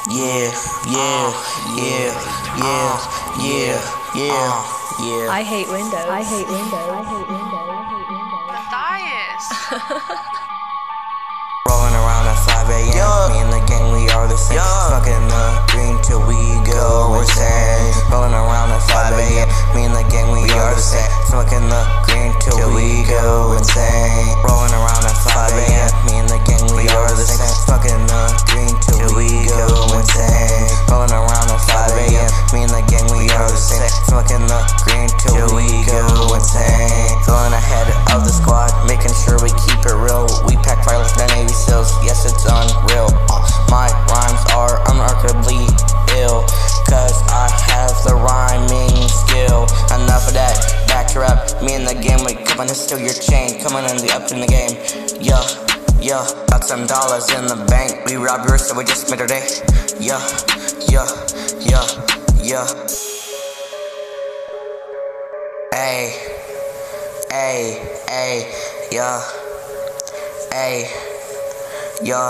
Yeah, yeah, yeah, yeah, yeah, yeah. I hate Windows. I hate Windows. I hate Windows. I hate Windows. Matthias. Rolling around at 5 a.m. Me and the gang, we are the same. Smoking the green till we go insane. Rolling around at 5 a.m. Me and the gang, we are the same. Smoking the green till we go insane. Rolling around at 5 a.m. Me and the gang, we are the same. Smoking the green till we go insane. Rolling around at 5 a.m. Me and the gang, we are the same. Smoking the green till we go insane. Going ahead of the squad, making sure we keep it real. We pack fire like the Navy SEALs. Yes, it's unreal. My rhymes are unremarkably ill, cause I have the rhyming skill. Enough of that, back to rap. Me and the game, we coming to steal your chain. Coming in the up in the game. Yeah, yeah, got some dollars in the bank. We robbed yours, so we just made our day. Yeah, yeah, yeah, yeah. Ay, ay, ay, yeah. Ay, yeah.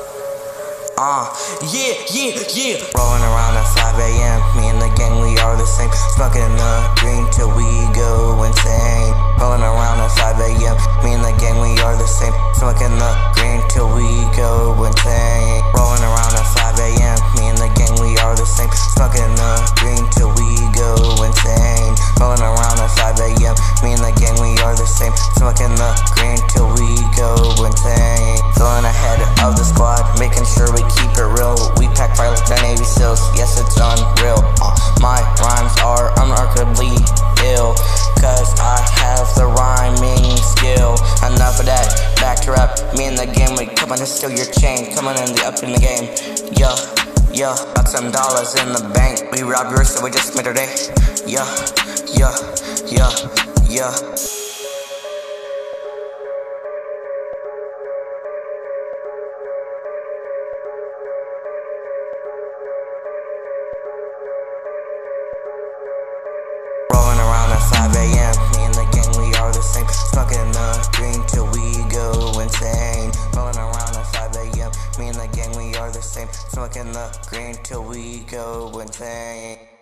Yeah. Rolling around at 5 a.m. Me and the gang, we are the same. Smoking the green till we go insane. Rolling around at 5 a.m. Me and the gang, we are the same. Smoking the green till we go insane. Rolling around at 5 a.m. Me and the gang, we are the same. Smoking the green till we go insane. Rolling around at 5 a.m. Me and the gang, we are the same. Smoking the green till we go insane. Going ahead of the squad, making sure we keep it real. We pack fire like the Navy SEALs. Yes, it's unreal. My rhymes are unremarkably ill, cause I have the rhyming skill. Enough of that, back to rap. Me and the game, we coming to steal your chain. Coming in the up in the game. Yeah, yeah, got some dollars in the bank. We robbed yours, so we just made our day. Yeah, yeah, yeah, yeah. Rolling around at 5 a.m. Me and the gang, we are the same. Smoking the green till we go insane. Rolling around at 5 a.m. Me and the gang, we are the same. Smoking the green till we go insane.